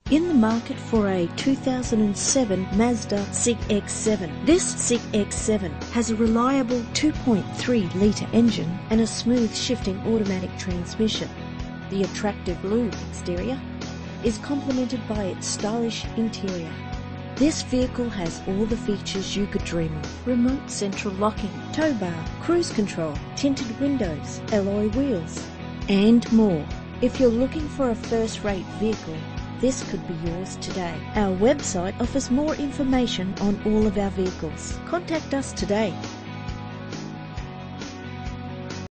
in the market for a 2007 Mazda CX-7. This CX-7 has a reliable 2.3-litre engine and a smooth shifting automatic transmission. The attractive blue exterior is complemented by its stylish interior. This vehicle has all the features you could dream of: remote central locking, tow bar, cruise control, tinted windows, alloy wheels, and more. If you're looking for a first-rate vehicle, this could be yours today. Our website offers more information on all of our vehicles. Contact us today.